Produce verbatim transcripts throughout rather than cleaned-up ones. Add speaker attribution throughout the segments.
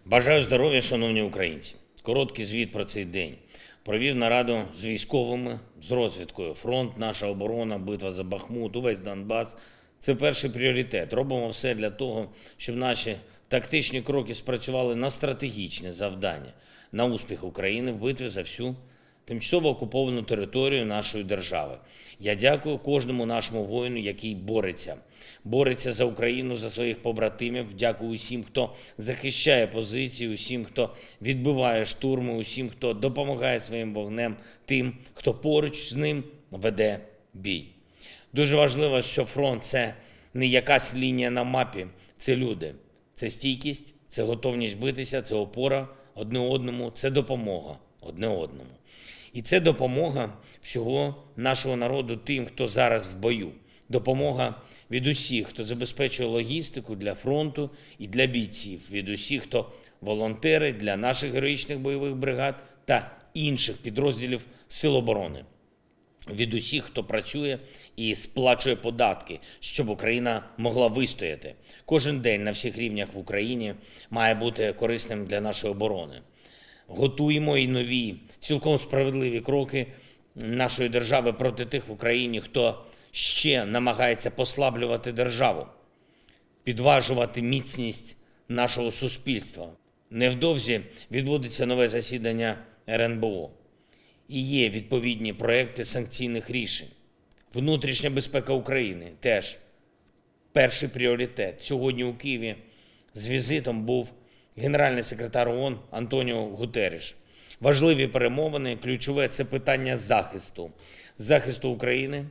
Speaker 1: Бажаю здоров'я, шановні українці. Короткий звіт про цей день. Провів нараду з військовими, з розвідкою. Фронт, наша оборона, битва за Бахмут, увесь Донбас – це перший пріоритет. Робимо все для того, щоб наші тактичні кроки спрацювали на стратегічне завдання, на успіх України в битві за всю тимчасово окуповану територію нашої держави. Я дякую кожному нашому воїну, який бореться. Бореться за Україну, за своїх побратимів. Дякую усім, хто захищає позиції, усім, хто відбиває штурми, усім, хто допомагає своїм вогнем тим, хто поруч з ним веде бій. Дуже важливо, що фронт – це не якась лінія на мапі, це люди. Це стійкість, це готовність битися, це опора одне одному, це допомога одне одному. І це допомога всього нашого народу тим, хто зараз в бою. Допомога від усіх, хто забезпечує логістику для фронту і для бійців, від усіх, хто волонтери для наших героїчних бойових бригад та інших підрозділів Сил оборони. Від усіх, хто працює і сплачує податки, щоб Україна могла вистояти. Кожен день на всіх рівнях в Україні має бути корисним для нашої оборони. Готуємо і нові, цілком справедливі кроки нашої держави проти тих в Україні, хто ще намагається послаблювати державу, підважувати міцність нашого суспільства. Невдовзі відбудеться нове засідання ер ен бе о. І є відповідні проекти санкційних рішень. Внутрішня безпека України – теж перший пріоритет. Сьогодні у Києві з візитом був генеральний секретар ООН Антоніо Гутерріш. Важливі перемовини, ключове – це питання захисту. Захисту України,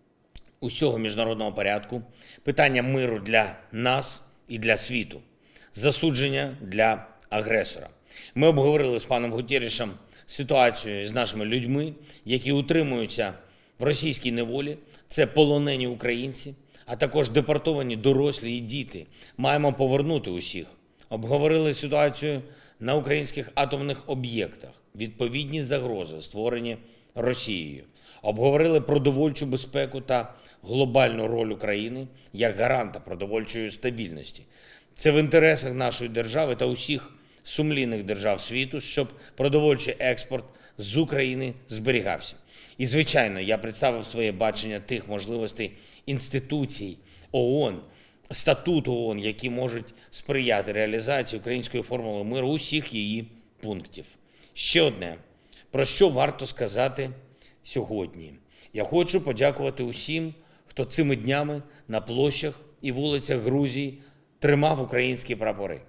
Speaker 1: усього міжнародного порядку, питання миру для нас і для світу, засудження для агресора. Ми обговорили з паном Гутеррішем ситуацію з нашими людьми, які утримуються в російській неволі. Це полонені українці, а також депортовані дорослі і діти. Маємо повернути усіх. Обговорили ситуацію на українських атомних об'єктах, відповідні загрози, створені Росією. Обговорили продовольчу безпеку та глобальну роль України як гаранта продовольчої стабільності. Це в інтересах нашої держави та усіх сумлінних держав світу, щоб продовольчий експорт з України зберігався. І, звичайно, я представив своє бачення тих можливостей інституцій ООН, статуту ООН, які можуть сприяти реалізації української формули миру усіх її пунктів. Ще одне, про що варто сказати сьогодні. Я хочу подякувати усім, хто цими днями на площах і вулицях Грузії тримав українські прапори.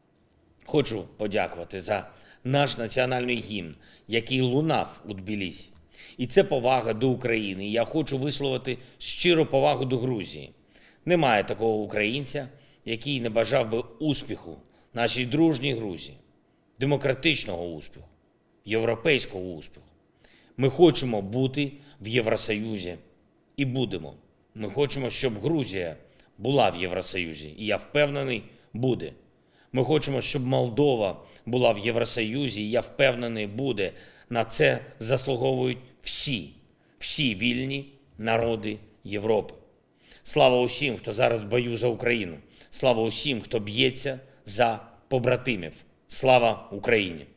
Speaker 1: Хочу подякувати за наш національний гімн, який лунав у Тбілісі. І це повага до України. І я хочу висловити щиру повагу до Грузії. Немає такого українця, який не бажав би успіху нашій дружній Грузії, демократичного успіху, європейського успіху. Ми хочемо бути в Євросоюзі і будемо. Ми хочемо, щоб Грузія була в Євросоюзі, і я впевнений, буде. Ми хочемо, щоб Молдова була в Євросоюзі, і я впевнений, буде. На це заслуговують всі, всі вільні народи Європи. Слава усім, хто зараз в бою за Україну. Слава усім, хто б'ється за побратимів. Слава Україні!